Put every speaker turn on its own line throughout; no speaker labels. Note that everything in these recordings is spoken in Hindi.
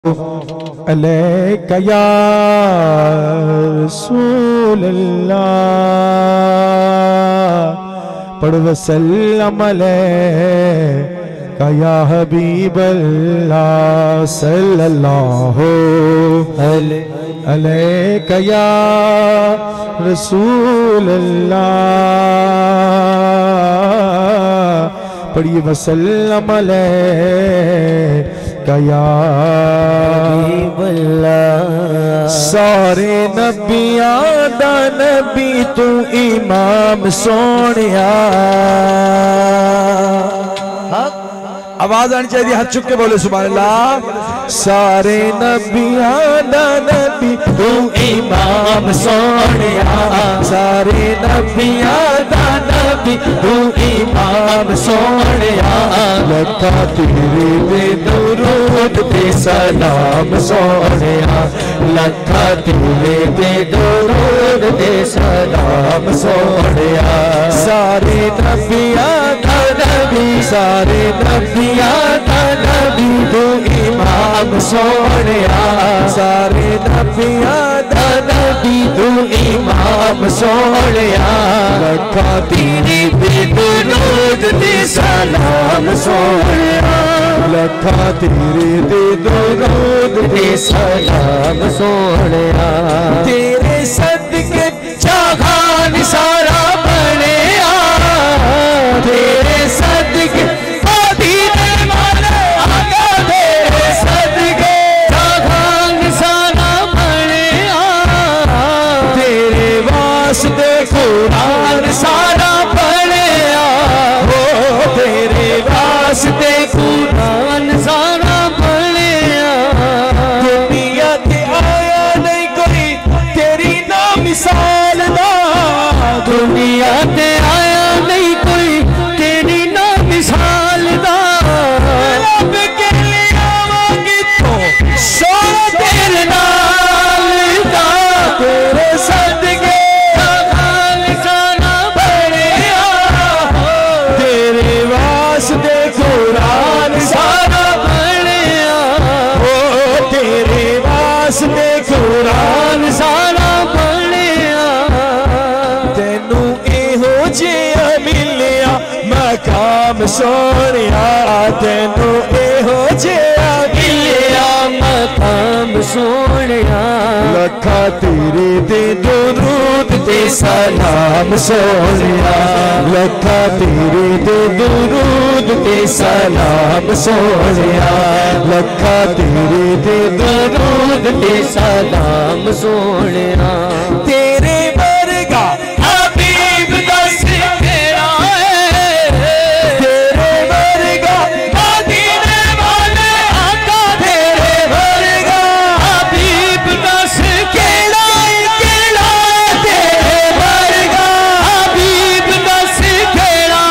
अलैका या रसूल अल्लाह, पढ़ वसल्लम अलैका या हबीब अल्लाह सल्लल्लाहु अलैका या रसूल अल्लाह, पढ़िए वसल्लम अलैका या सारे नबियां दा नबी तू इमाम सोनिया। आवाज आनी चाहिए, हाथ चुक के बोले सुभान अल्लाह। सारे नबियां दा नबी तू इमाम सोनिया, सारे नबियां दा नबी तू इमाम सोनिया। लखा तेरे पे दुरूद ते सलाम सोनिया, लखा तेरे पे दुरूद ते सलाम सोनिया। सारे नबियां दा नबी, सारे नबियां दा नबी तू इमाम सोनिया, सारे नबियां दा नबी तू इमाम सोनिया। लखा तेरे पे दुरूद ते सलाम सोनिया, लखा तेरे पे दुरूद ते सलाम सोनिया। तेरे सदके चागान सारा बनिया, तेरे सदके मदीने वाले आका, तेरे सदके चागान सारा बनिया। तेरे वास्ते कुरान सारा बनिया, हो तेरे वास्ते कुरान सारा बनिया। दुनिया ते आया नहीं कोई तेरी ना मिसाल दा, दुनिया ते आया नहीं कोई तेरी ना मिसाल दा। रब के लिए आवांगी तो सोना तेरे नाल दा, तेरे सदके चागान सारा बनिया, तेरे वास्ते कुरान सारा बनिया, ओ तेरे वास्ते कुरान सारा बनिया। तेनू एहो जिहा मिलिया मकाम सोनिया, तेनू एहो जिहा मिलिया मकाम सोनिया। लखा तेरे ते दुरूद ते सलाम सोनिया, लखा तेरे ते दुरूद ते सलाम सोनिया, लखा तेरे ते दुरूद ते सलाम सोनिया। तेरे वर्गा हबीब दस तेरा है, तेरे वर्गा मदीने वाले आका, तेरे वर्गा हबीब दस केड़ा केड़ा, तेरे वर्गा हबीब दस केड़ा।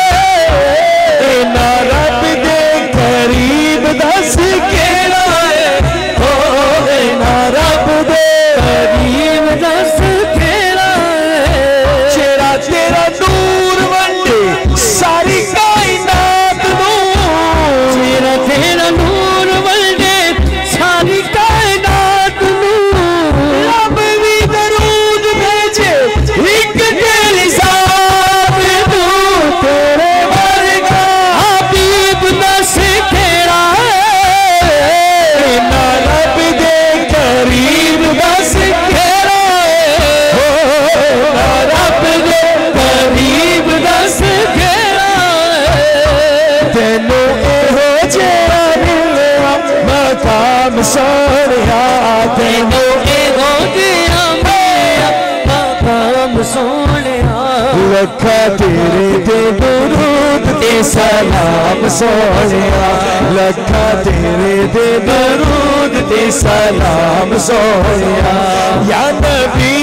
इना रब दे करीब दस केड़ा है, हो इना रब दे करीब दस केड़ा है। जेड़ा तेरा नूर वंडे सारी कायनात नूं, जेड़ा तेरा नूर वंडे सारी कायनात नूं। रब भी दरूद भेजे एक तेरी ज़ात नूं, तेरे वर्गा हबीब दस केड़ा है। इना रब दे करीब दस केड़ा है, हो इना रब दे करीब दस केड़ा है। तेनू एहो जिहा मिलिया मकाम सोनिया, तेनू एहो जिहा मिलिया मकाम सोनिया। लखा तेरे ते दुरूद ते सलाम सोनिया, लखा तेरे ते दुरूद ते सलाम सोनिया। या नबी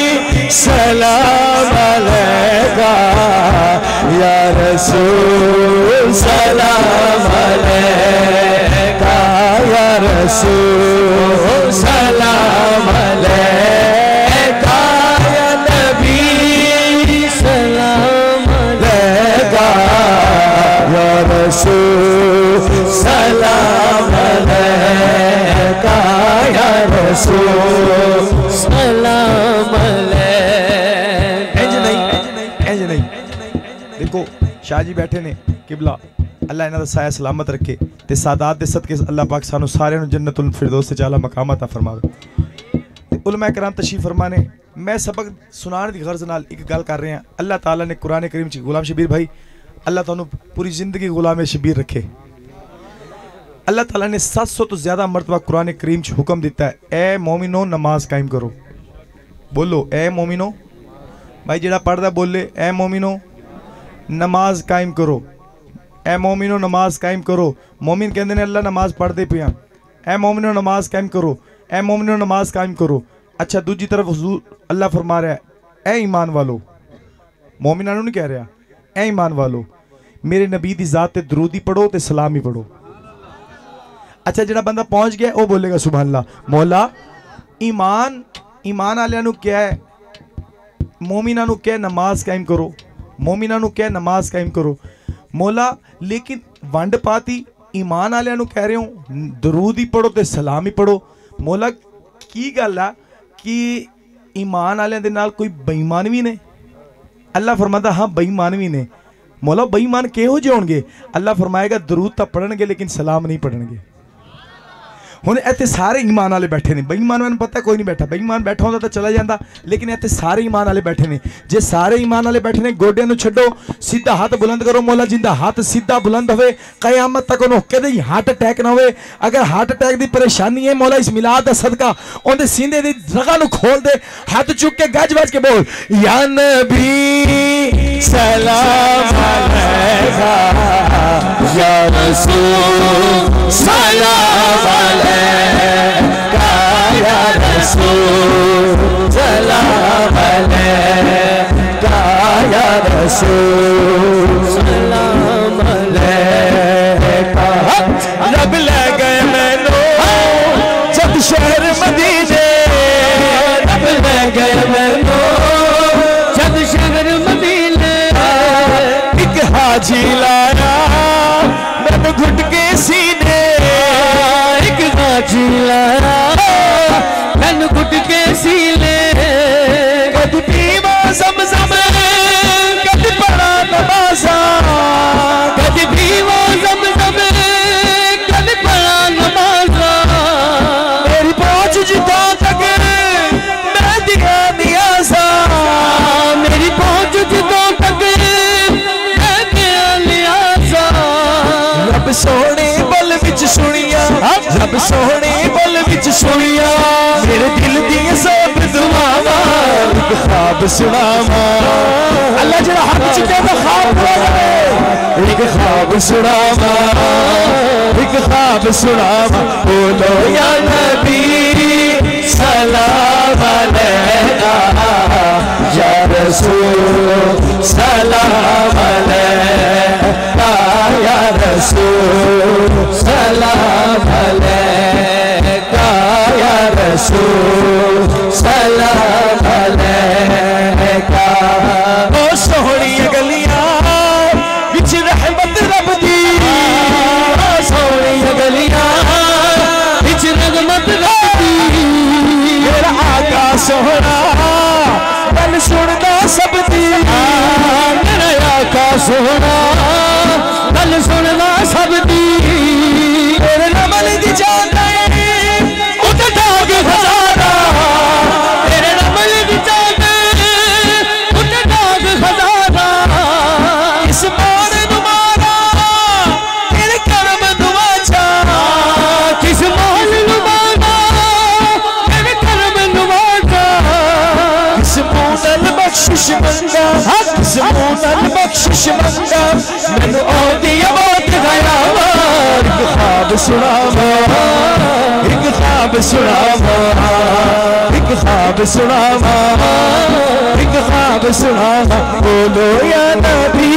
सलाम अलैका, या रसूल सलाम अलैका, या रसूल सलाम अलैका, या नबी सलाम अलैका, या रसूल सलाम अलैका। रसूल सलाम अलैका।
इंज नहीं देखो शाह जी बैठे ने किबला अल्लाह इन्हां दा साया सलामत रखे ते सादात दे सदके अल्लाह पाक सानू सारे जन्नतुल फिरदौस च आला मकाम अता फरमावे। ते उलमा कराम तशरीफ फरमा ने मैं सबक सुनाने की गर्ज नाल एक गल कर रहे हैं। अल्लाह ताला ने कुरान करीम च गुलाम शबीर भाई अल्लाह तुहानू पूरी जिंदगी गुलाम शबीर रखे। अल्लाह ताला ने 700 तो ज़्यादा मरतबा कुरान करीम च हुक्म दिता है, ए मोमिनो नमाज कायम करो। बोलो ए मोमिनो, भाई जेड़ा पढ़दा बोले ए मोमिनो नमाज कायम करो, ए मोमिनो नमाज कायम करो। मोमिन कहते हैं अल्लाह नमाज पढ़ते पे हैं, ए मोमिनो नमाज कायम करो, ए मोमिनो नमाज कायम करो। अच्छा दूजी तरफ हुजूर अल्लाह फरमा रहा है ए ईमान वालो, मोमिना नहीं कह रहा, ए ईमान वालो मेरे नबी दी जात ते दरूदी पढ़ो ते सलामी पढ़ो। अच्छा जेड़ा बंदा पहुंच गया वो बोलेगा सुभान अल्लाह। मौला ईमान वालियां नू क्या है, मोमिना नू क्या नमाज कायम करो, मोमिना नू क्या नमाज कायम करो। मौला लेकिन वंड पाती ईमान वालियां नू कह रहे हो दरूद ही पढ़ो ते सलाम ही पढ़ो। मौला की गल है कि ईमान वालियां दे नाल कोई बेईमान भी ने? अल्लाह फरमाता हाँ बेईमान भी ने। मौला बेईमान किहो जे होणगे? अल्लाह फरमाएगा दरूद तो पढ़नगे लेकिन सलाम नहीं पढ़नगे। हुण इत्थे सारे ईमान वाले बैठे ने, बेईमान मैनूं पता कोई नहीं बैठा, बेईमान बैठा होंदा तो चला जाता, लेकिन इत्थे सारे ईमान वाले बैठे ने। जे सारे ईमान वाले बैठे ने गोडियां नूं छड्डो, सीधा हाथ बुलंद करो। मौला जिंदा हाथ सीधा बुलंद होवे कयामत तक उन्होंने कदे हार्ट अटैक ना होवे। अगर हार्ट अटैक की परेशानी है मौला इस मिलाद दा सदका उहदे सीने दी जगह नूं खोल दे, हाथ चुक के गज वज के बोल या नबी सलाम अलैका या रसूल सलाम अलैका या रसूल सलाम अलैका या रसूल सलाम अलैका। रब ले गए मैनू जब शहर मदीने, रब ले गए मैनू जब शहर मदीने, एक हाजी लाया मैनू घुट के सीने, एक हाजी लाया मैनू घुट के सीने। कद पीवा ज़म-ज़म कद पढ़ा नमाज़ा, कद पीवा ज़म-ज़म कद पढ़ा नमाज़ा। मेरी पहुंच जिता तक मैं दिया नियाज़ा, मेरी पहुंच जिता तक मैं दिया नियाज़ा। रब सोने बल विच सुनिया, रब सोने बल विच सुनिया मेरे दिल दी सब दुआवां, एक ख्वाब सुनावा। अल्लाह जेड़ा हक चुके दा ख्वाब पूरा करे, एक ख्वाब सुनावा, एक ख्वाब सुनावा। बोलो या नबी सलाम अलैका या रसूल सलाम अलैका या रसूल सलाम अलैका या रसूल सलाम अलैका। ओ सोहनी गलियां विच रहमत रब दी, ओ सोहनी गलियां विच रहमत रब दी। मेरा आका सोहना गल सुनदा सब दी, मेरा आका सोहना गल सुनदा सब दी। मेरे नमल दी जान उते डाग खजाना, मेरे नमल दी जान उते डाग खजाना। इस मान नुमारा तेरे करम दुआचा, किस मान नुमारा तेरे करम दुआचा। किस मूनल बख्शिश मंगा, किस मूनल बख्शिश मंगा मैनू औदी मौत गया। एक ख्वाब सुनावा, एक ख्वाब सुनावा, एक ख्वाब सुनावा, एक ख्वाब सुनावा। बोलो या नबी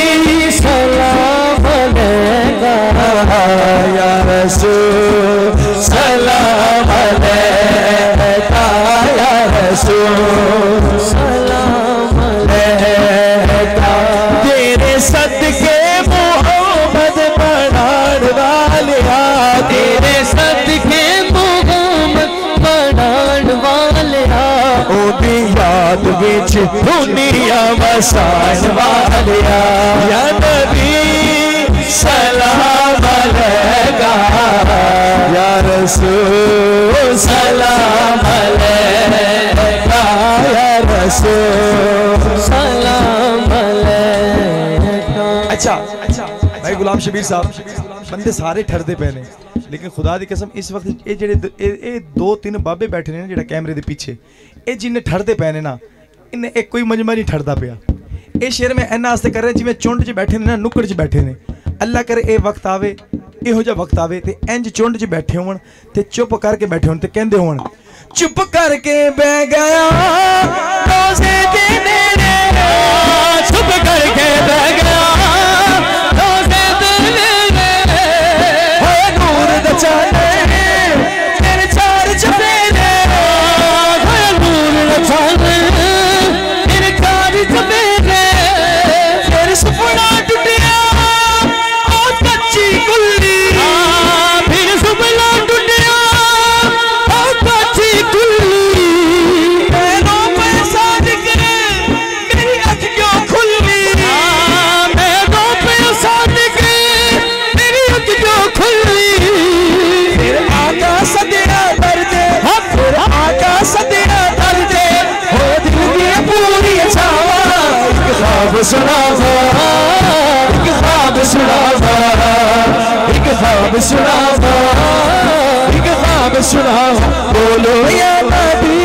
सलाम अलैका या रसूल सलाम अलैका या रसूल सलाम अलैका। तेरे सदके मोहम्मद पढ़ान वालिया, तेरे सदके मोहम्मद
बिच दुनिया वसान वालिया या नबी सलाम अलैका या रसूल सलाम अलैका या रसूल सलाम अलैका।
अच्छा भाई गुलाम शबीर साहब, बंदे सारे ठरदे पे ने, लेकिन खुदा दी कसम इस वक्त ये जेड़े दो तीन बाबे बैठे ने जेड़ा कैमरे दे पीछे, ये जिन्ने ठरदे पे ने ना, इन्हें एक कोई मजमा नहीं ठरदा पिया। ये शेर में इन्ना आस्ते कर रहे जिवें चुंड च बैठे ने ना, नुक्कड़ च बैठे ने। अल्लाह करे ये वक्त आवे, इहो जिहा वक्त आवे ते इंज चुंड च बैठे होण ते चुप करके बैठे होण ते कहंदे होण चुप करके बह गया रोज़े दे नेड़े,
चुप करके बह गया रोज़े दे नेड़े,
होए नूर दा चाले तेरे चार चफेरे,
होए नूर दा चाले तेरे चार चफेरे,
तेरे सुपना टुटिया ओ कच्ची गुल्ली,
फिर सुपना टुटिया ओ कच्ची गुल्ली,
मैनों पे सादिक मेरी अख क्यों खुली,
मैनों पे सादिक मेरी अख क्यों खुली,
फिर आका सदिया दर्दे, फिर आका सदिया दर्दे, हो दिल की पूरी छावा, एक ख्वाब सुनावा, एक ख्वाब सुनावा, एक ख्वाब सुनावा, एक ख्वाब सुनावा, बोलो या नबी।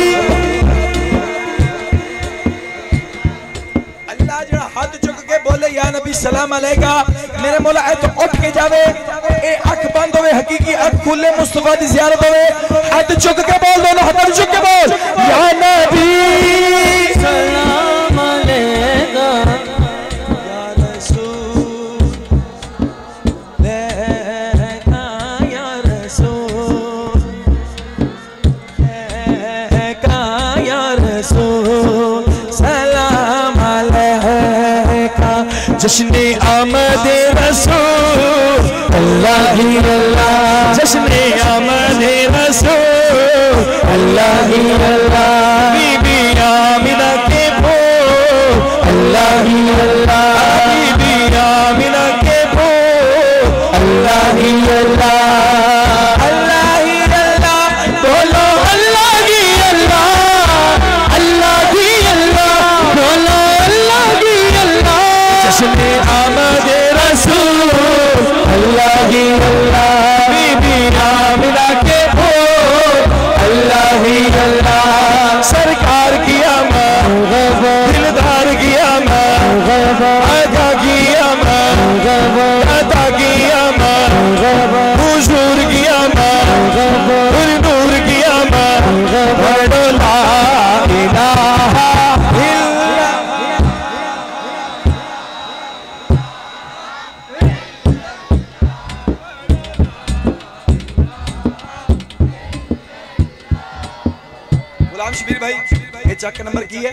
अल्लाह जड़ा हाथ चुक के बोले या नबी सलाम अलैका, मेरे मौला ए तो उठ के जावे, ए अख बंद होवे, हकीकी अख खुले, मुस्तफा दी ज़ियारत होवे, हाथ चुक के बोल, दोनों हाथ चुक के बोल या नबी
सलाम अलैका
या रसूल लैका या रसूल लैका या रसूल सलाम अलैका। जश्ने आमद रसूल अल्लाह ही अल्लाह, जश्ने आमद रसूल अल्लाह ही अल्लाह, बीबी आमिना के बोल अल्लाह ही अल्लाह, बीबी आमिना के बोल अल्लाह ही अल्लाह, अल्लाह ही अल्लाह, बोलो अल्लाह ही अल्लाह, अल्लाह ही अल्लाह, बोलो अल्लाह ही अल्लाह। जश्ने आमद रसूल अल्लाह ही अल्लाह, बीबी आमिना के बोल अल्लाह ही अल्लाह, सरकार की आमद, दिलदार की आमद, आगा की आमद, दादा की आमद, हुजूर की आमद, नूर की आमद, पढ़ो ला इलाहा इल्लल्लाह। गुलाम शबीर भाई ये चक नंबर की है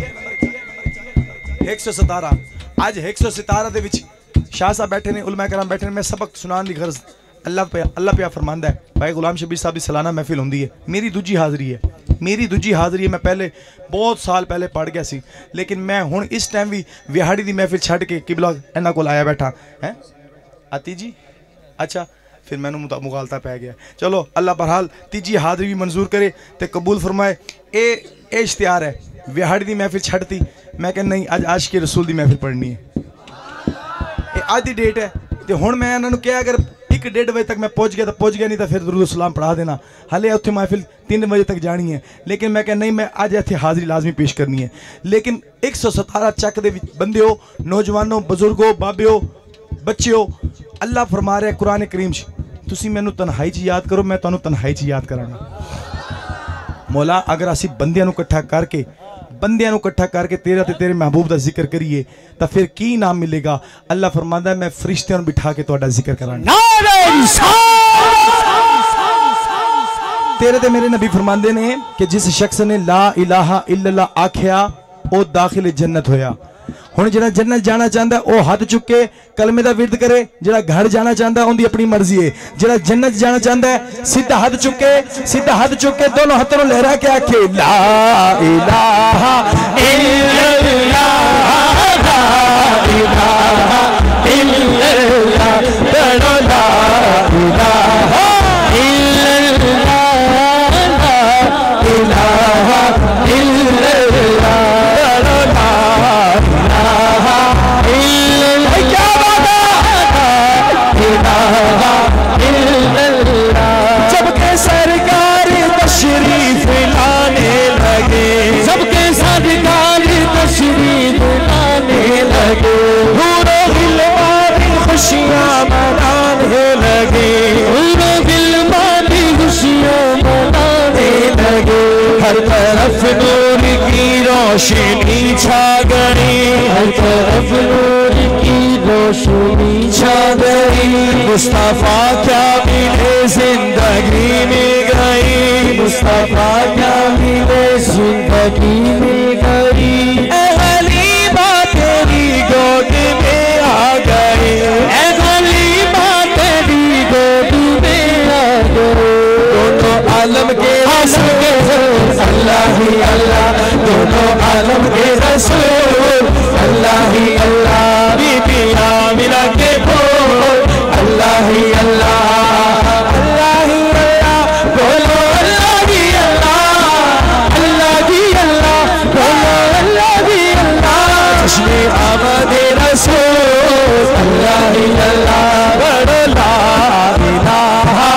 117। आज 117 दे विच शाह साहब बैठे ने, उलमा कराम बैठे ने, मैं सबक सुनाने की गर्ज अल्लाह पे फरमांदा है। भाई गुलाम शबीर साहब की सालाना महफिल होंदी है, मेरी दूजी हाज़री है, मेरी दूजी हाज़री है। मैं पहले बहुत साल पहले पढ़ गया सी, लेकिन मैं हुण इस टाइम भी विहाड़ी की महफिल छड्ड के किबला इन्हां कोल आया बैठा है। आती जी अच्छा फिर मैनू मुगालता पै गया। चलो अल्लाह बहरहाल तीजी हाज़री भी मंजूर करे तो कबूल फरमाए। ए इश्तिहार है, विहाड़ी की महफिल छड्डती, मैं कह नहीं अज आशिकी रसूल की महफिल पढ़नी है, ये अज की डेट है। तो हुण मैं इन्होंने कहा अगर 1-1:30 बजे तक मैं पहुँच गया तो पहुँच गया, नहीं तो फिर दुरूद सलाम पढ़ा देना, हाले उत्थे महफिल 3 बजे तक जानी है। लेकिन मैं कह नहीं मैं अज इत्थे हाज़री लाजमी पेश करनी है। लेकिन 117 चक दे बंदे हो, नौजवानों, बजुर्गो, बाबियो, बच्चे हो, अल्लाह फरमा रहा है कुरान करीम तुसी मैनू तन्हाई च याद करो, मैं तुहानू तन्हाई च याद करांगा। मौला अगर असी बंदियां नू इकट्ठा करके तेरा ते तेरे महबूब का जिक्र करिए तो फिर की नाम मिलेगा। अल्लाह फरमांदा है मैं फरिश्तियां बिठा के तुहाडा जिक्र करांगा। तेरे ते मेरे नबी फरमांदे ने कि जिस शख्स ने ला इलाहा इल्लल्लाह आख्या वो दाखिल जन्नत होया। हुण जिहड़ा जन्नत जाना चाहता है वह हाथ चुक के कलमे का विरद करे, जिहड़ा घर जाना चाहता है उनकी अपनी मर्जी है। जिहड़ा जन्नत जाना चाहता है सीधा हाथ चुक के दोनों हाथों लहरा के आखे ला इलाहा इल्लल्लाह ला इलाहा इल्लल्लाह पढ़ो ला इलाहा इल्लल्लाह ला इलाहा इल्लल्लाह पढ़ो ला इलाहा इल्लल्लाह। क्या बात है, इलाहा इल्लल्लाह। सबके सरकार तशरीफ लाने लगे, सबके सरकार तशरीफ लाने लगे, पूरे गिलवानी खुशियाँ मनाने लगे, पूरे गिलवानी खुशियाँ मनाने लगे। हर तरफ नूर की रोशनी छा गई, हर तरफ नूर की रोशनी छा गई। मुस्तफा क्या मिले जिंदगी मिल गई, मुस्तफा क्या मिले जिंदगी मिल गई। ऐ गलीबा तेरी गोद में आ गए, ऐ गलीबा तेरी गोद में आ गए। दोनों आलम के रसूल अल्लाह ही अल्लाह, दोनों आलम के रसूल अल्लाह ही अल्लाह। बीबी आमिना के बोल अल्लाह ही अल्लाह, अल्लाह ही अल्लाह। बोलो अल्लाह ही अल्लाह, अल्लाह ही अल्लाह, बोलो अल्लाह ही अल्लाह। चश्मे आमद रसूल अल्लाह ही अल्लाह, बड़ो ला इलाहा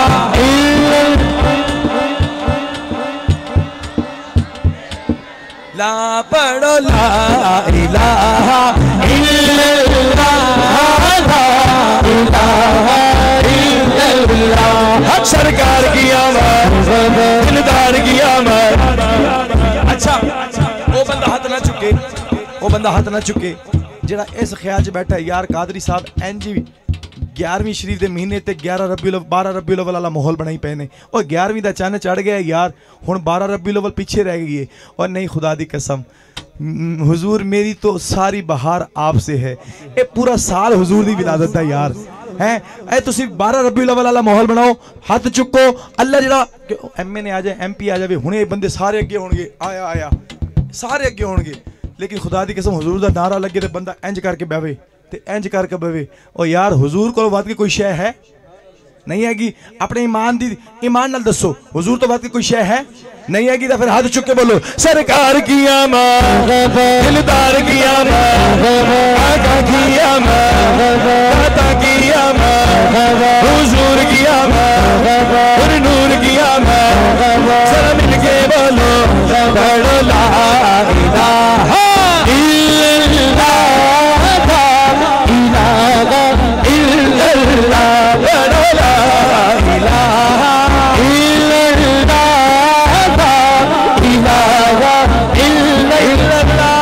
ला, पढ़ो ला इलाहा इल्लल्लाह ला इलाहा इल्लल्लाह। हक सरकार की आमद, दिलदार की आमद। अच्छा वो बंदा हाथ ना चुके, वो बंदा हाथ ना चुके जिहड़ा इस ख्याल च बैठा है यार कादरी साहब इंज 11वीं शरीफ के महीने ते 12 रबीउल अव्वल वाला माहौल बनाई पे ने, और 11वीं का चन्न चढ़ गया यार, हुण 12 रबीउल अव्वल पीछे रह गई है। और नहीं खुदा दी कसम हुजूर मेरी तो सारी बहार आपसे है, ये पूरा साल हुजूर दी विलादत है यार है। ए तुसी 12 रबीउल अव्वल वाला माहौल बनाओ, हाथ चुको। अल्लाह जिहड़ा MA ने आ जाए MP आ जाए, हुणे बंदे सारे अगे होणगे, आया आया सारे अगे होणगे, लेकिन खुदा दी कसम हुजूर दा नारा लगे ते बंदा इंज करके बहवे ते इंज करके बहवे। और यार हुजूर को वध के कोई शय है नहीं हैगी। अपने ईमान दी ईमान नाल दसो हुजूर तो वध के कोई शय है नहीं हैगी। तो फिर हाथ चुक के बोलो सरकार की आमद, दिलदार की आमद, आका की आमद, दाता की आमद, हुजूर की आमद, नूर की आमद। जरा मिल के बोलो पढ़ो ला इलाहा इल्लल्लाह ला इलाहा इल्लल्लाह, पढ़ो ला इलाहा इल्लल्लाह ला इलाहा इल्लल्लाह।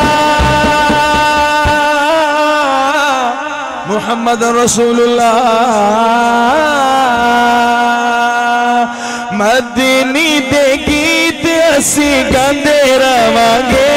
मुहम्मद रसूलुल्लाह मदनी दे गीत असी गांदे रवांगे,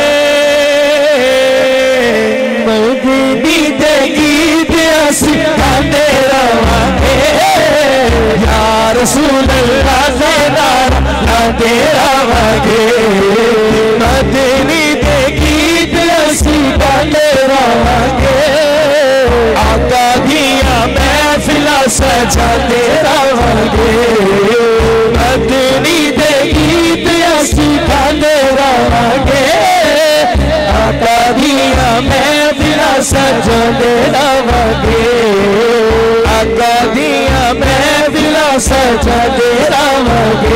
मदनी दे गीत असी गांदे रवांगे। या रसूल अल्लाह दे नारा गांदे रवांगे, मदनी दे गीत असी गांदे रवांगे। आका दिया महफिलां सजाते रवांगे, मदनी दे गीत असी गांदे रवांगे। आका दिया महफिलां सजाते रवांगे, आका दिया महफिलां सजाते रवांगे।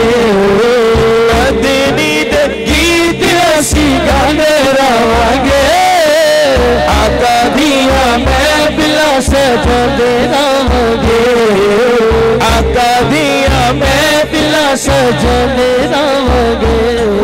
मदनी दे गीत असी गांदे रवांगे, आका दिया महफिलां सजाते रवांगे, आका दिया महफिलां सजाते रवांगे।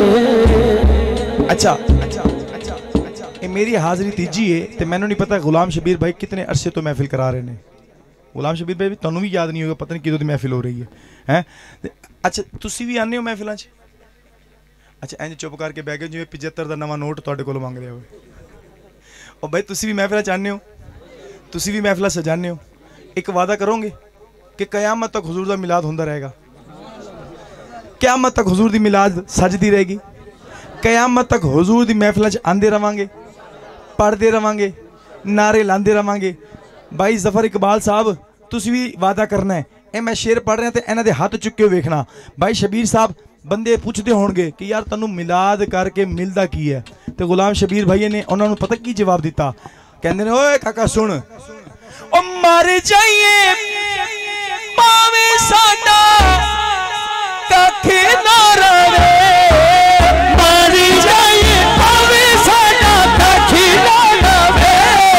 अच्छा ये मेरी हाज़री तीजी है तो मैंने नहीं पता गुलाम शबीर भाई कितने अरसे तो महफिल करा रहे हैं। गुलाम शबीर भाई तुहानू भी याद नहीं होगा, पता नहीं किदों दी महफिल हो रही है हैं। अच्छा तुसी भी आने हो महफिलों च? अच्छा इंज चुप करके बह गए जिवें 75 का नवा नोट तुहाडे कोल मंग रहा हो। और भाई तुसी भी महफिल चाहते हो, तुसी भी महफिल सजाने हो, एक वादा करोगे कि कयामत तक हुजूर दा मिलाद होंदा रहेगा, कयामत तक हुजूर दी मिलाद सजदी रहेगी, कयामत तक हुजूर दी महफिल च आंदे रवांगे, पढ़ते रवांगे, नारे लांदे रवांगे। भाई जफर इकबाल साहब तुसी भी वादा करना है, ए मैं शेर पढ़ रहा तो इन्हां दे हाथ चुके वेखना। भाई शबीर साहब बंदे पूछते होणगे कि यार तैनूं मिलाद करके मिलदा की है, तो गुलाम शबीर भाई ने उन्होंने पता की जवाब दिता, कहंदे ने ओए काका सुन, ओ मर जाइए पावे साडा कख ना रवे, मर जाइए पावे साडा कख ना रवे,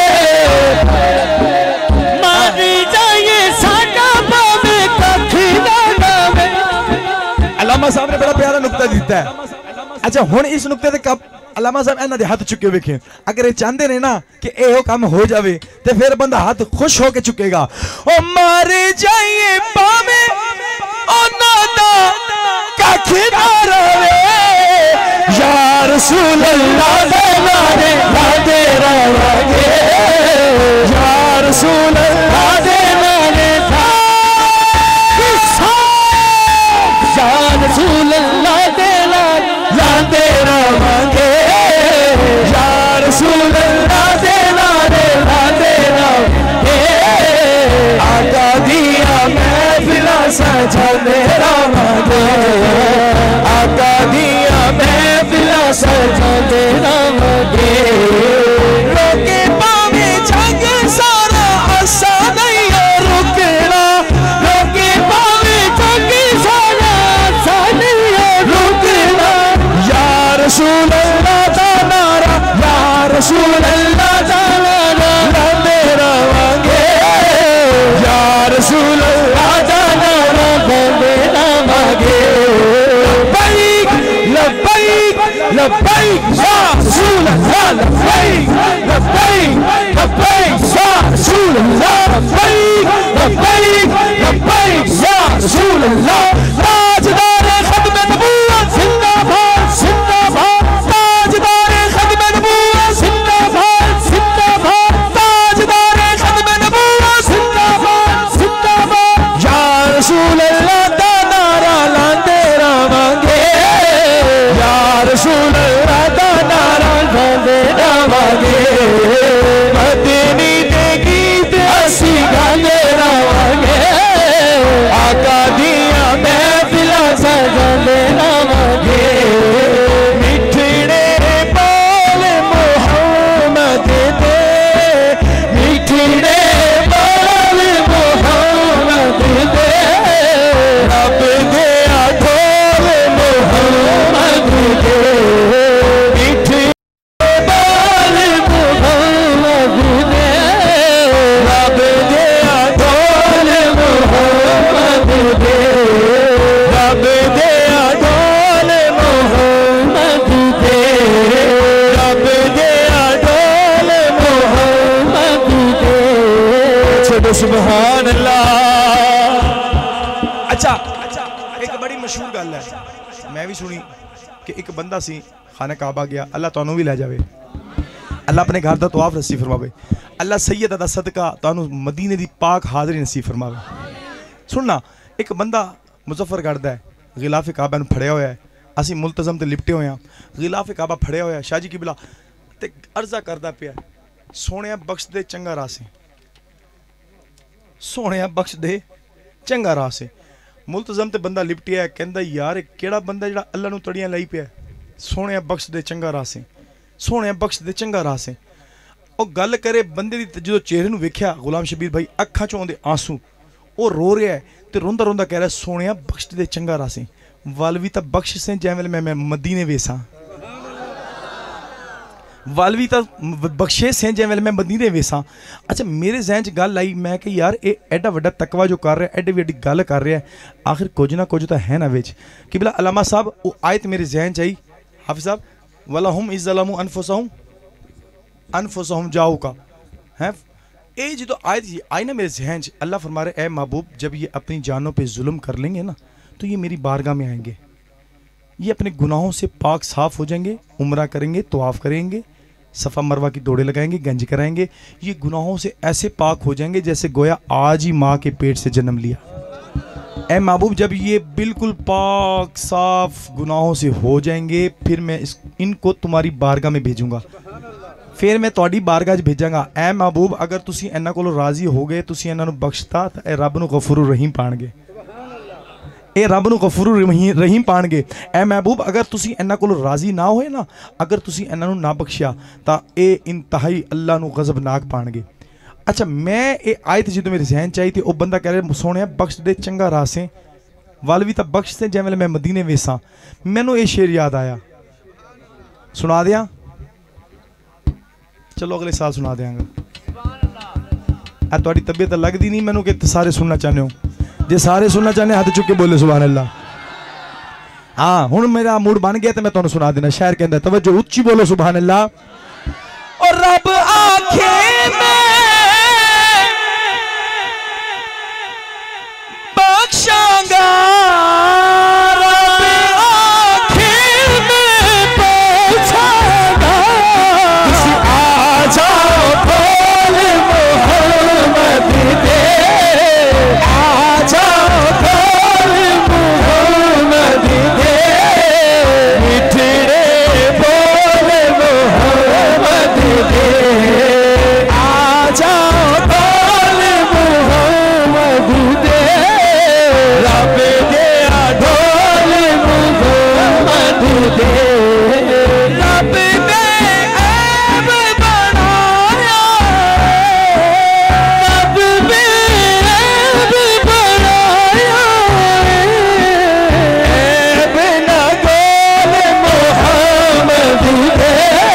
मर जाइए साडा पावे कख ना रवे। अल्लामा साहब ने बड़ा प्यारा नुक्ता दिता है। अच्छा हुण इस नुक्ते ते कब अल्लामा साहब इन्हां दे हाथ चुके वेखे, अगर ये चाहते ने ना कि यो काम हो जावे तो फिर बंदा हाथ खुश होके चुकेगा। ओ मारे जाइए पावे ओना दा कख ना रवे, या रसूल अल्लाह दे नारे लादे रवांगे, या रसूल अल्लाह दे नारे या रसूल अल्लाह दे लादे रवांगे, या रसूल अल्लाह दे नारे लादे रवांगे, आका दिया महफिलां सजाते रवांगे, आका दिया महफिलां सजाते रवांगे, रोके पावे जग सारा असा नहीं रुकना, रोके पावे जग सारा असा नहीं रुकना, या रसूल अल्लाह दा नारा, या रसूल अल्लाह दा नारा लांदे रवांगे, या रसूल अल्लाह दा नारा लांदे रवांगे, लब्बैक लब्बैक लब्बैक या रसूल अल्लाह, लब्बैक लब्बैक लब्बैक या रसूल अल्लाह, लब्बैक लब्बैक लब्बैक या रसूल अल्लाह। ताजदार खत्म नबूवत जिंदाबाद जिंदाबाद, ताजदार खत्म नबूवत जिंदाबाद जिंदाबाद, ताजदार खत्म नबूवत जिंदाबाद जिंदाबाद, या रसूल अल्लाह दा नारा लांदे रवांगे, या रसूल अल्लाह दा नारा लांदे रवांगे, मदीने दे गीत असी गांदे रवांगे, आका दिया महफिलां सजाते रवांगे, मिठड़े बोल मुहम्मद दे, मिठड़े बोल मुहम्मद दे, रब दे ढोल मुहम्मद दे, मिठड़े बोल मुहम्मद दे, रब दे ढोल मुहम्मद दे, रब दे ढोल मुहम्मद दे, रब दे ढोल मुहम्मद दे, छोड़ो सुभान अल्लाह। अच्छा एक बड़ी मशहूर गल है, मैं भी सुनी कि एक बंदा सी खाने काबा गया, अल्लाह तुहानू भी लै जावे, अल्लाह अपने घर दा तवाफ नसीब फरमावे, अल्लाह सैयद दा सदका तुहानू मदीने दी पाक हाज़री नसीब फरमावे। सुनना एक बंदा मुजफ्फरगढ़ दा है, गिलाफ काबा नूं फड़िया होया है, असी मुल्तज़म ते लिपटे होए हां, गिलाफ काबा फड़िया होया शाह जी किबला ते अर्जा करदा पिया, सोहणिया बख्श दे चंगा राह से, सोहणिया बख्श दे चंगा राह से। मुल्तज़म ते बंदा लिपटिया है, कहंदा यार केड़ा बंदा जिहड़ा अल्लाह नूं तड़ियां लाई पिया, सोहणिया बख्श दे चंगा राह से, सोहणिया बख्श दे चंगा राह से। ਉਹ ਗੱਲ करे बंदे दी जो चेहरे ਨੂੰ ਵੇਖਿਆ गुलाम शबीर भाई ਅੱਖਾਂ ਚੋਂ ਆਉਂਦੇ ਆਂਸੂ, ਉਹ रो रहा है ਤੇ ਰੋਂਦਾ ਰੋਂਦਾ ਕਹਿ ਰਿਹਾ ਸੋਹਣਿਆ ਬਖਸ਼ ਦੇ ਚੰਗਾ ਰਾਸੇ, ਵੱਲ ਵੀ ਤਾਂ ਬਖਸ਼ ਸੇ ਜਿਵੇਂ ਮੈਂ ਮਦੀਨੇ ਵੇਸਾਂ, ਵੱਲ ਵੀ ਤਾਂ ਬਖਸ਼ੇ ਸੇ ਜਿਵੇਂ ਮੈਂ ਮਦੀਨੇ ਵੇਸਾਂ। अच्छा मेरे जहन च गल आई, मैं कि यार ये एडा वड्डा तकवा जो कर रहा है, एडी वड्डी गल कर रहा है, आखिर कुछ ना कुछ तो है ना विच कि भला अलामा साहब वो आयत मेरे जहन च आई, हाफिज़ साहब वला हम इज़्ज़लमू अनफुसहुम जाऊ का है, ये जो आयत आई ना मेरे जहन च, अल्लाह फरमा रहे ए महबूब जब ये अपनी जानों पे जुल्म कर लेंगे ना तो ये मेरी बारगाह में आएंगे, ये अपने गुनाहों से पाक साफ हो जाएंगे, उम्रा करेंगे, तवाफ़ करेंगे, सफ़ा मरवा की दौड़े लगाएंगे, गंज कराएंगे, ये गुनाहों से ऐसे पाक हो जाएंगे जैसे गोया आज ही माँ के पेट से जन्म लिया। ए महबूब, जब ये बिल्कुल पाक साफ गुनाहों से हो जाएंगे, फिर मैं इनको तुम्हारी बारगाह में भेजूंगा, फिर मैं तुहाडी बारगाह 'च भेजांगा। ए महबूब, अगर तुसी इन्हां कोलों राजी हो गए, तुसी इन्हां नूं बख्शता, तो ए रब नूं गफूर रहीम पाणगे, ए रब नूं गफूर रहीम पाणगे। ए महबूब, अगर तुसी इन्हां कोलों राजी ना होए ना, अगर तुसी इन्हां नूं ना बख्शिया, तो ए इंतहाई अल्लाह नूं गज़बनाक पाणगे। अच्छा, मैं ये आयत जो मेरे जहन चाहिए थी, वो बंदा कह रहा सोने बख्श दे चंगा रासें वाल भी तो बख्श दे, जैसे मैं मदीने वेसा। मैनू ये शेर याद आया, सुना दिया? चलो अगले साल सुना देंगे। थोड़ी तबीयत लगती नहीं मैनू कि सारे सुनना चाहते हो, जे सारे सुनना चाहते हाथ चुक के बोले सुभान अल्लाह। हाँ, हुण मेरा मूड बन गया तो मैं तुहानू सुना देना। शायर कहता तवज्जो उच्ची बोलो सुभान अल्लाह। और रब आखे बख्शांगा, रब आखिर में पहुंचागा, आ जाओ बोल मोहम्मद दे, आ जाओ बोल मोहम्मद दे, मिठड़े बोल मोहम्मद दे, आ जाओ बोल मोहम्मद दे, रब दे ढोल मोहम्मद दे, रब ने ऐब बनाया, रब ने ऐब बनाया, ऐब ना गोल मोहम्मद दे,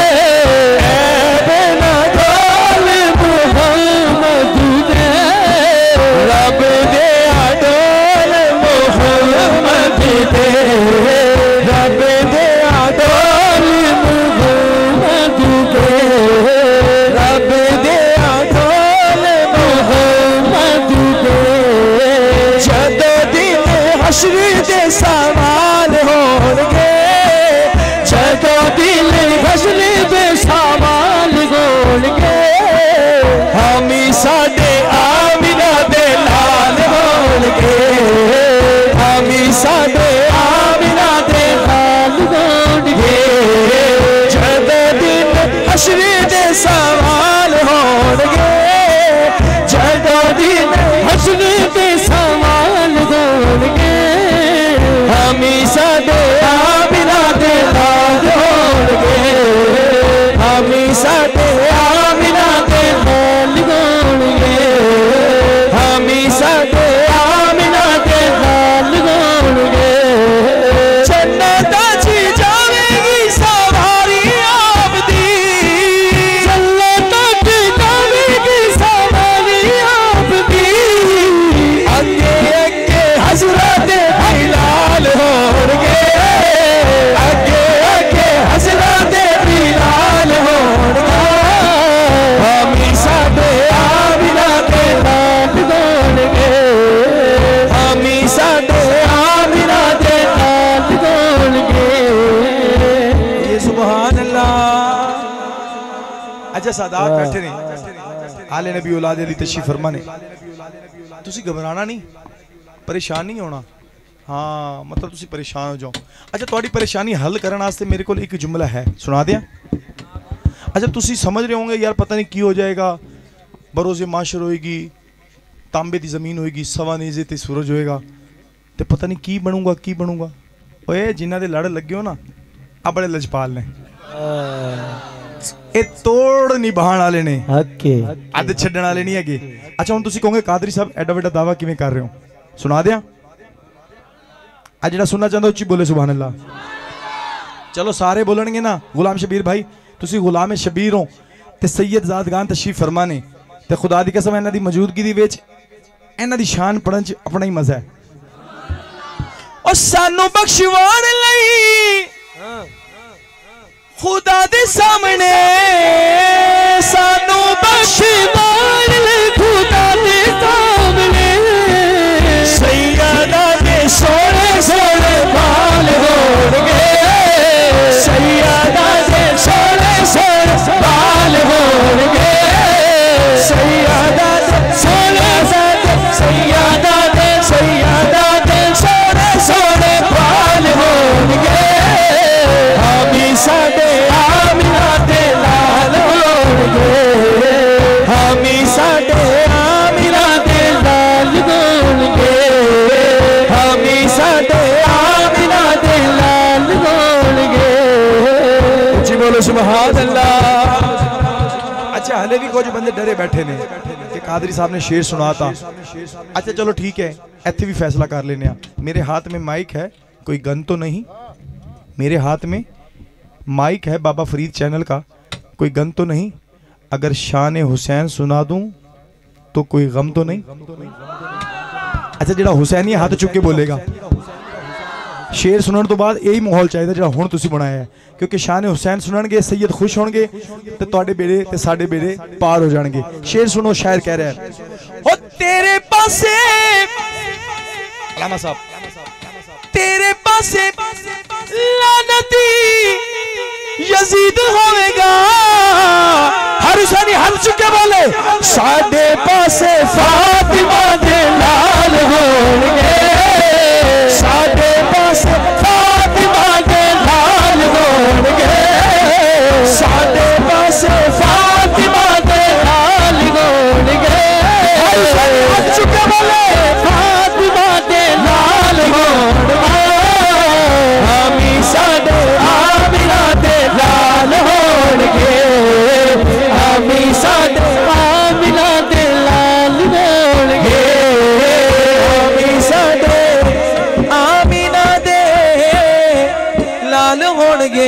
ऐब ना गोल मोहम्मद दे, रब दे ढोल मोहम्मद दे, रब दे ढोल मोहम्मद दे, रब दे ढोल मोहम्मद दे। जदों दिन हश्र दे सवाल होणगे, जदों दिन हश्र दे सवाल होणगे, हामी साडे आमिना दे लाल होणगे, हामी साडे आमिना दे लाल होणगे। जदों दिन हश्र दे सवाल होणगे, जदों दिन हश्र दे सवाल होणगे, हामी साडे आमिना दे लाल होणगे, हामी साडे आमिना दे लाल होणगे, हामी साडे आमिना दे लाल होणगे। जन्नत च जावेगी सवारी आपदी, जन्नत च जावेगी सवारी आपदी, अगे अगे हज़रत बिलाल होणगे, अगे अगे हज़रत बिलाल होणगे, हामी साडे आमिना दे लाल होणगे, हामी साडे आमिना दे लाल होणगे। ये सुभान अल्लाह। अच्छा सादात बैठे ने, आले नबी औलाद अली तशरीफ फरमा ने, तुसी घबराना नहीं, परेशान नहीं होना। हाँ, मतलब तुसी परेशान हो जाओ। अच्छा, तुहाडी परेशानी हल करने वास्ते मेरे को एक जुमला है, सुना दिया? अच्छा, तुसी समझ रहे होंगे यार पता नहीं की हो जाएगा, बरोज़े माशर होएगी, तांबे दी ज़मीन होएगी, सवा नेज़े ते सूरज होएगा, ते पता नहीं की बनूंगा की बनूंगा। ओए जिन्हां दे लड़ लगे हो ना, आ बड़े लजपाल ने, ए तोड़ निभाण वाले ने, अद छड्डण वाले नहीं हैगे। अच्छा, हुण तुसी कहोगे कादरी साहब एडा वड्डा दावा किवें कर रहे हो, सुना दिया? आज जिहड़ा सुनना चाहता उच्ची बोले सुभान अल्लाह। चलो सारे बोलणगे ना। गुलाम शबीर भाई, तुसी गुलाम शबीर हो ते सैयद ज़ादगान तशरीफ फरमा ने, ते खुदा दी कसम इन्हां दी मौजूदगी दे विच इन्हां दी शान पढ़न च अपना ही मजा है। और सानू बख्शवाण लई खुदा दे सामने, सानू बख्शवाण लई खुदा दे सामने, सैयदा दे सोने सोने बाल होणगे, सैयदा दे सोने सोने
बोलो सुभान अल्लाह।
अच्छा हले भी कुछ बंदे डरे बैठे ने कि कादरी साहब ने शेर सुनाता। अच्छा चलो ठीक है, इत्थे भी फैसला कर लेने आ। मेरे हाथ में माइक है, कोई गन तो नहीं। मेरे हाथ में माइक है बाबा फरीद चैनल का, कोई गन तो नहीं। अगर शान हुसैन सुना दूं तो कोई गम तो नहीं। अच्छा जेड़ा हुसैनी हाथ चुक के बोलेगा शेर सुनने तो बाद यही माहौल चाहिए जो हुण तुसीं बनाया है, क्योंकि शान हुसैन सुनणगे सैयद खुश होणगे ते तुहाडे बेड़े ते साडे बेड़े पार हो जाणगे। शेर सुनो, शायर कह रहा है ओ तेरे पासे अलामा साहब, तेरे पासे लानती यजीद होवेगा। हर हुसैनी हाथ चुक के बोले
साडे पासे फातिमा दे लाल होणगे, साडे पासे फातिमा दे लाल होणगे, साडे पासे फातिमा दे लाल होणगे। हाथ चुक के बोले फातिमा दे लाल होणगे, हामी साडे आमिना दे लाल होणगे, हामी साडे आमिना दे लाल होणगे, हामी साडे आमिना दे लाल होणगे।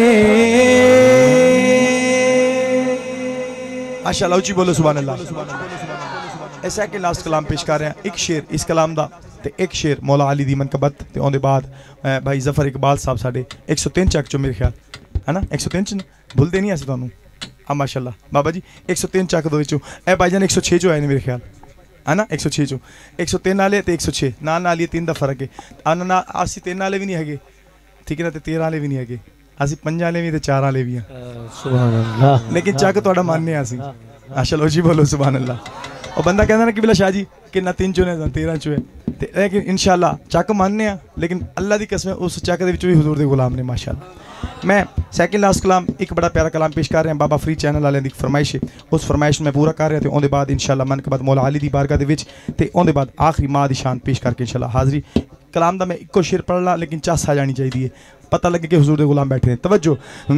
माशाअल्लाह, ऊंची बोलो सुभान अल्लाह। ऐसा है कि लास्ट कलाम पेश कर रहे हैं, एक शेर इस कलाम दा ते एक शेर मौला अली दी मनकबत ते उहदे बाद भाई जफर इकबाल साहब साडे 103 चक चो मेरे ख्याल है ना, 103 च भूलते नहीं अस तुहानू। हाँ माशाअल्लाह बाबा जी 103 चक दो चो ए भाईजान 106 चो आए ने मेरे ख्याल है ना, 106 चो 103 वाले ते 106 ना नाल ये 3 दा फर्क है। ना असी 3 वाले भी नहीं है, ठीक है ना, ते 13 वाले भी नहीं है, असी 5 वाले भी ते 4 वाले भी हैं।
सुभान अल्लाह।
लेकिन चक तुहाडा मानने असी। माशाअल्लाह जी बोलो सुभान अल्लाह। और बंदा कहता ना कि बिला शाह जी कि ना 3 चो ने 13 चो है, लेकिन इंशाअल्लाह चक मानने आ, लेकिन अल्लाह दी कसम उस चक दे विचों भी हुजूर दे गुलाम ने माशाअल्लाह। मैं सेकंड लास्ट कलाम एक बड़ा प्यारा कलाम पेश कर रहे हैं, बाबा फरीद चैनल वाले दी फरमाइश है, उस फरमाइश मैं पूरा कर रहा थे। उहदे बाद इंशाअल्लाह मन के बाद मौला अली दी बारगाह दे विच ते उहदे बाद आखिरी मां दी शान पेश करके इंशाअल्लाह हाज़री। कलाम दा मैं इको शेर पढ़ ला, लेकिन चस आ जानी चाहिए, पता लगे कि हुजूर दे गुलाम बैठे हैं। तवज्जो।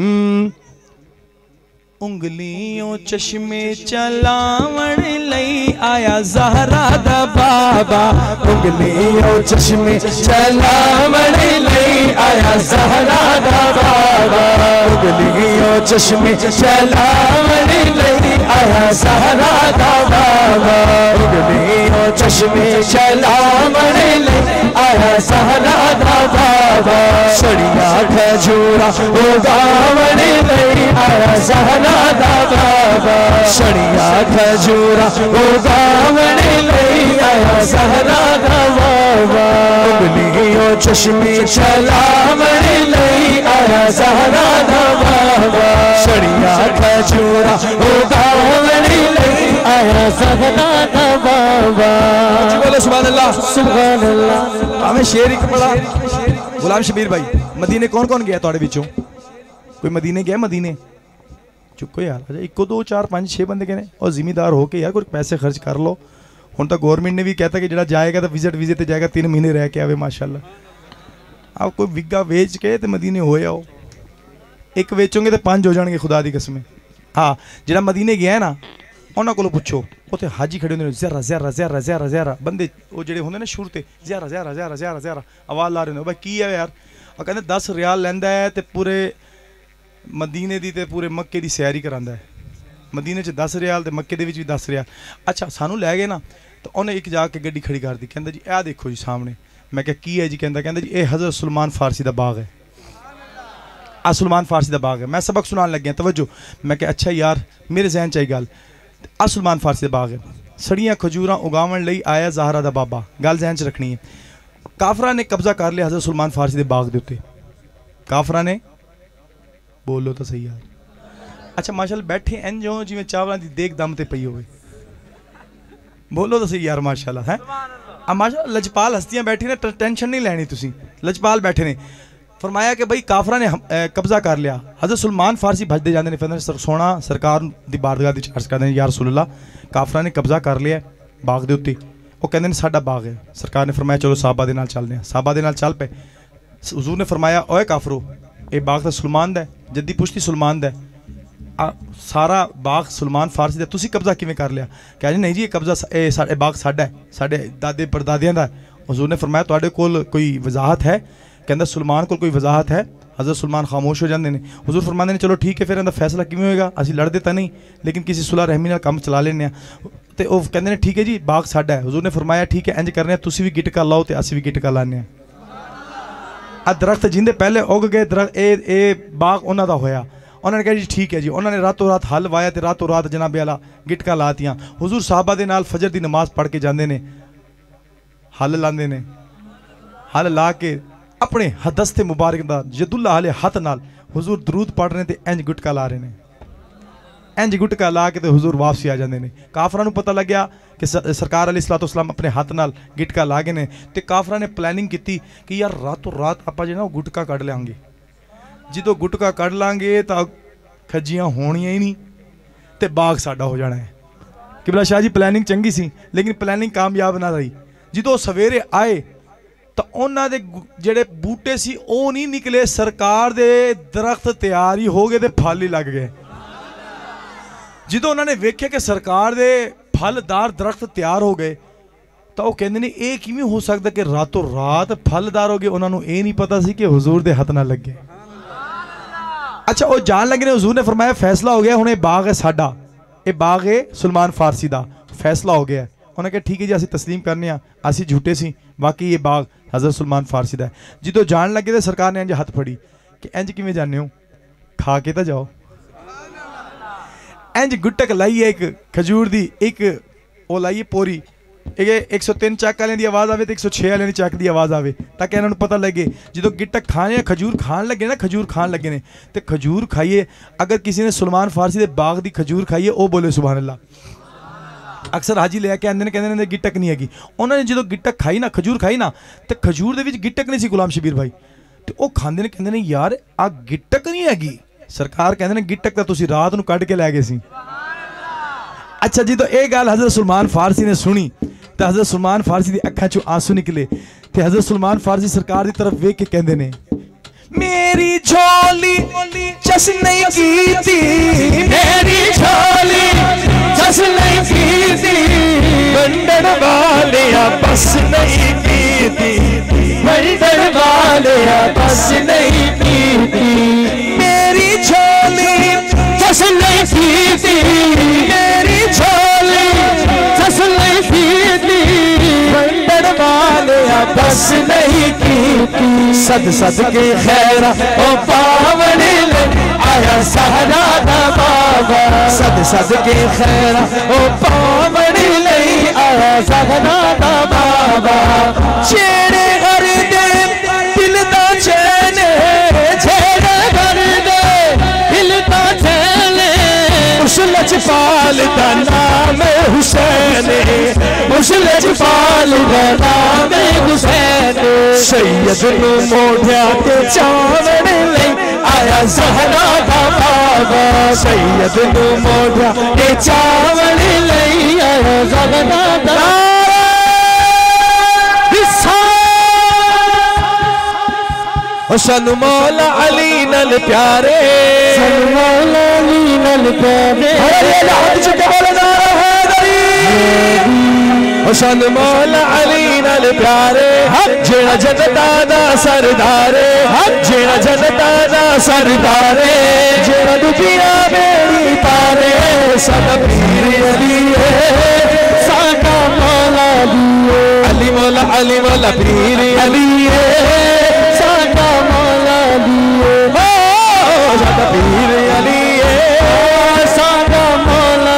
उंगलियों चश्मे चलावण लई आया ज़हरा दा बाबा,
उंगलियों चश्मे चलावण लई आया ज़हरा दा बाबा, उंगलियों चश्मे चलावण लई आया ज़हरा दा बाबा, उंगलियों चश्मे चलावण लई आया ज़हरा दा बाबा, सड़िया खजूरा उगावण लई आया ज़हरा दा बाबा, सड़िया खजूरा उगावण लई आया ज़हरा दा बाबा, उंगलियों चश्मे चलावण लई आया ज़हरा दा बाबा, सड़िया खजूरा उगावण लई आया ज़हरा दा बाबा।
बोलो सुभान अल्लाह
सुभान अल्लाह।
हमें शेर एक बड़ा गुलाम शबीर भाई, मदीने कौन कौन गया तुहाडे विचों? कोई मदीने गया? मदीने चुको यार। अच्छा 1 2 4 5 6 बंदे कहने और जिम्मेदार हो के यार कुछ पैसे खर्च कर लो। हुण तो गवर्नमेंट ने भी कहता कि जो जाएगा तो विजिट वीजे ते जाएगा 3 महीने रह के आवे माशाअल्लाह। आप कोई विगा वेच के तो मदीने हो आओ, एक वेचोगे तो 5 हो जाएंगे खुदा दी कसम। हाँ जो मदीने गया है ना उन्होंने को पुछो, उत्थे हाजी खड़े होंगे ज़रा ज़रा ज़रा ज़रा ज़रा बंदे वो जो होंगे ना शुरू ते ज़रा ज़रा ज़रा ज़रा ज़रा आवाज़ ला रहे हो, भाई की है यार? और कहते 10 रियाल लैंदा है तो पूरे मदीने दी ते पूरे मक्के दी सैर ही करांदा है। मदीने च 10 रियाल ते मक्के दे विच भी 10 रियाल। अच्छा सानू लै गए ना तो उन्हें एक जाके गड्डी खड़ी कर दी, कहता जी ए देखो जी सामने। मैं क्या की है जी? कहता जी ये हज़रत सुलेमान फारसी का बाग है, आ सुलेमान फारसी का बाग है। मैं सबक सुनान लग गया, तवज्जो। मैं क्या अच्छा यार मेरे जहन च आई गल, आ सुलेमान फारसी का बाग है, सड़ियाँ खजूर उगावन लई आया ज़हरा दा बाबा। गल जहन च रखनी है। काफरा ने कब्जा कर लिया हज़रत सुलेमान फारसी के बाग के उत्ते। काफरा ने बोलो तो सही यार। अच्छा माशाअल्लाह बैठे इंज हो जिवें चावलों की देग दम ते पई होवे। बोलो तो सही यार माशाअल्लाह है। माशाअल्लाह लजपाल हस्तियां बैठी ने, टेंशन नहीं लैनी तुसी, लजपाल बैठे ने। फरमाया कि भाई काफरा ने कब्जा कर लिया। हज़रत सुलेमान फारसी भजदे जाते हैं, फिर सोना सरकार दी बारगाह दी चार्ज करते हैं, या रसूलल्लाह काफरा ने कब्जा कर लिया बाग दे उत्ते। वो कहते हैं साडा बाग है। सरकार ने फरमाया चलो साहबा दे नाल चलने। साहबा दे नाल चल पे। हुजूर ने फरमाया ओए काफरो ये बाग तो सुलेमान दा है, जद्दी पुश्ती सुलमान दा सारा बाग सुलमान फारसी दा तुसी कब्जा किवें कर लिया? कहा जी नहीं जी ये कब्जा साडे बाग साडा है, साडे दादे परदादियां दा। हुजूर ने फरमाया तुहाडे कोल कोई वजाहत है? कहंदा सुलमान कोल कोई वजाहत है? हज़रत सुलमान खामोश हो जाते हैं। हुजूर फरमाते हैं चलो ठीक है फिर इहदा फैसला किवें होएगा, असीं लड़दे तां नहीं लेकिन किसी सुलह रहमी नाल काम चला लेने। तो वह कहते हैं ठीक है जी बाग साडा है। हुजूर ने फरमाया ठीक है इंज करने तुसी भी गिटका लाओ तो असीं भी गिटका लाने। आ दरख्त जिंदे पहले उग गए दरख्त ए बाग उन्हां दा होया। उन्होंने कहा जी ठीक है जी, उन्होंने रातों रात हल वाया तो रातों रात जनाबे आला गिटका लातियाँ। हुजूर साहबा दे नाल फजर की नमाज पढ़ के जाते हैं, हल लाते हैं, हल ला के अपने हदस्ते मुबारक दा यदुल्ला वाले हथ नाल हुजूर दरूद पढ़ रहे थे, इंज गुटका ला रहे हैं, इंज गुटका ला के तो हुजूर वापसी आ जाते हैं। काफरां नूं पता लग्या कि सरकार अलैहिस्सलाम अपने हथ नाल गिटका ला गए ने, तो काफरां ने प्लैनिंग की कि यार रातों रात आपां जिहड़ा गुटका कढ लांगे, जो गुटका कढ़ लांगे तो खजियां होनियां ही नहीं तो बाग साडा हो जाना है। किबला शाह जी प्लैनिंग चंगी सी लेकिन प्लैनिंग कामयाब ना रही। जो सवेरे आए तो उन्होंने जेड़े बूटे सी वो नहीं निकले, सरकार दे दरख्त तैयार ही हो गए तो फल ही लग गए। जो उन्होंने वेख्या कि सरकार दे फलदार दरख्त तैयार हो गए तो वह कहते हैं ये किवें हो सकता कि रातों रात फलदार हो गए। उन्होंने ये नहीं पता सी कि हुजूर दे हथ ना लगे। अच्छा वो जान लगे ने, हुजूर ने फरमाया फैसला हो गया हुणे बाग है साडा, ये बाग है सुलमान फारसी दा, फैसला हो गया है। उन्होंने कहा ठीक है जी असीं तस्लीम करने असीं झूठे सी, बाकी ये बाग हज़रत सुलमान फारसी दा है। जो जान लगे तो सरकार ने इंज हथ फड़ी कि इंज किवें जाने हो, खा के तो जाओ। इंज गुटक लाइए एक खजूर दी, एक वो लाइए पोरी, 103 चक वाले की आवाज़ आए तो 106 वाले की चक की आवाज़ आए ताकि इन्होंने पता लगे। जो गिटक खाने खजूर खान लगे ना, खजूर खान लगे ने तो खजूर खाइए। अगर किसी ने सुलमान फारसी के बाग की खजूर खाइए वो बोले सुभान अल्लाह। अक्सर हाजी लेके आते हैं कहते गिटक नहीं हैगी। उन्होंने जो गिटक खाई ना, खजूर खाई ना, तो खजूर के गिटक नहीं सी गुलाम शबीर भाई, तो वह खाते हैं कहते हैं यार आ गिटक नहीं हैगी। सरकार कहते हैं गिटक तो तुसीं रात नूं कढ़ के लै गए सी। अच्छा जी तो ये गल हज़रत सुलमान फारसी ने सुनी तो हज़रत सुलमान फारसी की अखां चों आंसू निकले तो हज़रत सुलमान फारसी सरकार की तरफ वेख के कहते ने मेरी झोली चस नहीं कीती, मेरी झोली चस नहीं कीती, बंदर वालिया बस नहीं कीती, बंदर वालिया बस नहीं कीती, मेरी झोली चस नहीं कीती, मेरी झोली चस नहीं कीती, बंदर वालिया बस नहीं कीती। सद सद के खैरा ओ पावन ले आया सहरा दा बाबा, सद सद के खैरा ओ पावन ले आया सहरा दा बाबा। छेड़े घर दे दिल दा चैन, छेड़े घर दे दिल दा चैन, उस लजपाल दा नाम हुसैन, उस लजपाल दा नाम हुसैन। सैयद नू मोढ़िया ते चावण ले आया ज़हरा दा बाबा, सैयद नू मोढ़िया ते चावण ले आया ज़हरा दा। सन मौला अली नल प्यारे, सन मौला अली नल प्यारे, सन मौला अली नल प्यारे, जेड़ा जनता दा सरदारे, जेड़ा जनता दा सरदारे, जेड़ा दुनिया मेरी तारे, साडा पीर अली साडा मौला अली, मौला अली मौला पीर अली साडा मौला साडा पीर अली साडा मौला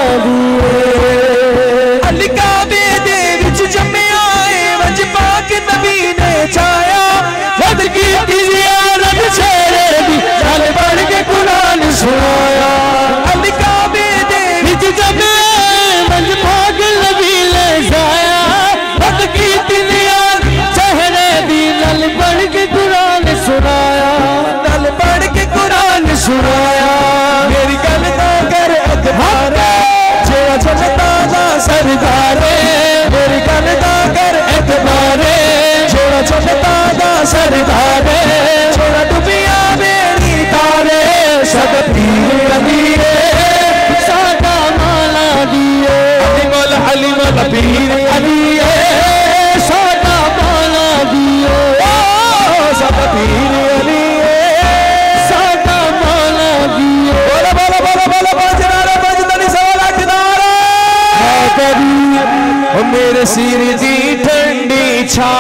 अली काबे दे विच जम्मिया वंज पाक नबी ने छाया, वद की जियारत छेड़े दी गल बढ़ के कुरान सुनाया। अली काबे दे विच जम्मिया वंज पाक नबी ने छाया, वद की जियारत छेड़े दी गल बढ़ के कुरान सुनाया, गल बढ़ के कुरान सुनाया। मेरी गल तो कर अखबार जेड़ा जनता दा सरदार, मेरी गल तो कर अखबार जेड़ा जनता दा सरदार, जेड़ा डुबिया मेरी तारे,
सिर दी ठंडी छा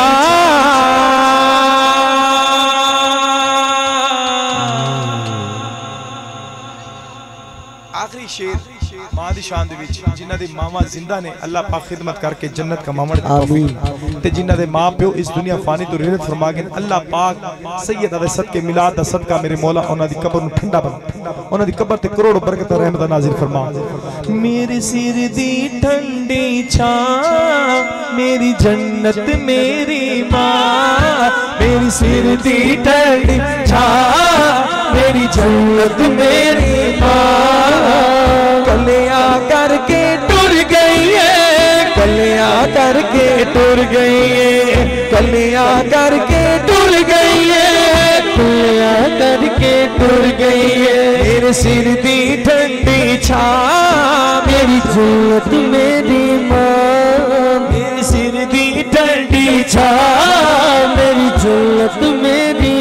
आखिरी शेर मां दी शान दे विच जिन्हां दे मावा जिंदा ने अल्लाह पाक खिदमत करके जन्नत का मामड़ आमीन ते जिन्हां दे मां प्यो इस दुनिया फानी तो रहमत फरमा गए अल्लाह पाक सैयद दे सदके मिलाद दा सदका मेरे मौला उन्हां दी कब्र नु ठंडा बना उन्हां दी कब्र ते करोड़ों बरकत रहमत नाज़िल फरमा मेरे सिर दी ठंडी छां मेरी जन्नत मेरी मां मेरी सिर दी ठंडी छां मेरी जन्नत मेरी मां कलियां करके टुर गई है कलियां करके टुर गई है कलियां करके टुर गई है कलियां करके टुर गई है मेरे सिर दी ठंडी छां मेरी जन्नत मेरी मां मेरे सिर दी ठंडी छां मेरी जन्नत मेरी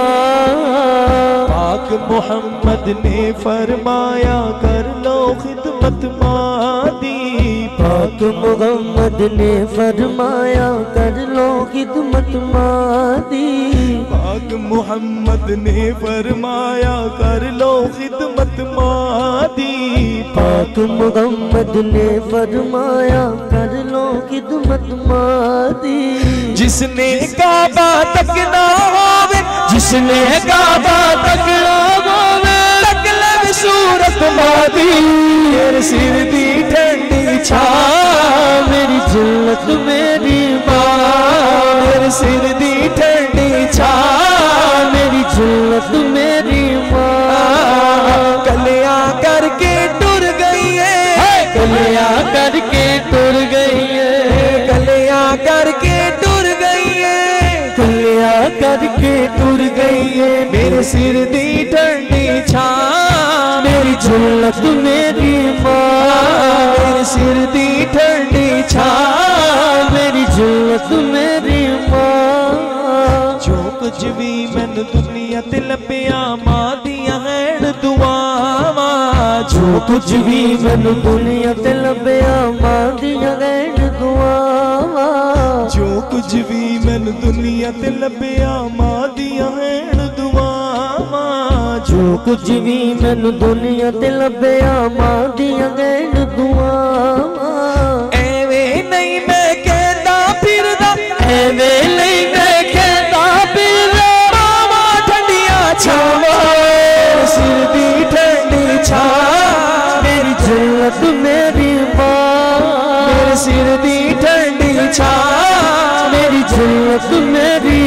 मोहम्मद ने फरमाया कर लो खिदमत मादी पाक मोहम्मद ने फरमाया कर लो खिदमत मादी पाक मोहम्मद ने फरमाया कर लो खिदमत मादी पाक मोहम्मद ने फरमाया कर लो खिदमत मादी जिसने काबा तक ना होवे जिसने काबा तक ना होवे तकलब सूरत मादी मेरे सिर दी ठंडी छां मेरी जन्नत मेरी मां मेरे सिर दी ठंडी छां मेरी जन्नत मेरी मां कलियां करके टुर गई है कलियां करके टुर गई है कलियां करके टुर गई है कलियां करके टुर गई है मेरे सिर दी ठंडी छां मेरी जन्नत मेरी मां मेरे सिर दी ठंडी छां मेरी जन्नत मेरी मां जो कुछ भी मैनू दुनिया ते लभ्या मां दियां हैन दुआवां जो कुछ भी मैनू दुनिया ते लभ्या मां दियां हैन दुआवां जो कुछ भी मैनू दुनिया ते लभ्या मां दियां हैन दुआवां जो कुछ भी मैनू दुनिया ते लभ्या मां दियां हैन दुआवां एवें नहीं मैं कहता फिरदा एवें नहीं मैं कहता फिरदा मां ठंडियां छावां सिर दी ठंडी छां मेरी जन्नत मेरी मां मेरे सिर दी ठंडी छां मेरी जन्नत मेरी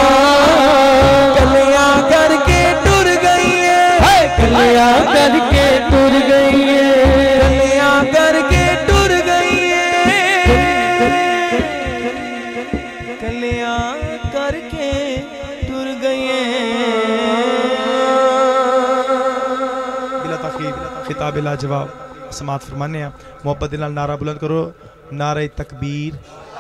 मां कलियां करके टुर गई है कलियां करके टुर गई है कलियां करके टुर गई है कलियां करके टुर गई है बिला तखीर खिताब लाजवाब समात फरमाने मोहब्बत नारा बुलंद करो नारे तकबीर